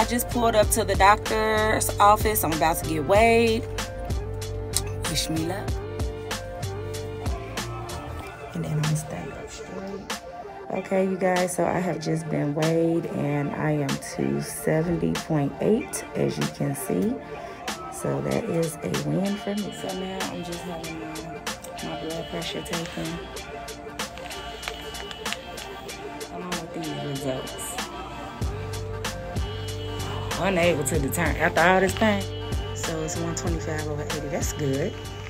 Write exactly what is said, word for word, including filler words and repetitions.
just pulled up to the doctor's office. I'm about to get weighed. Wish me luck. And then I'm gonna stand up straight. Okay, you guys, so I have just been weighed and I am two seventy point eight, as you can see. So that is a win for me. So now I'm just having my, my blood pressure taken. Along with these results. Unable to determine after all this thing. So it's one twenty-five over eighty. That's good.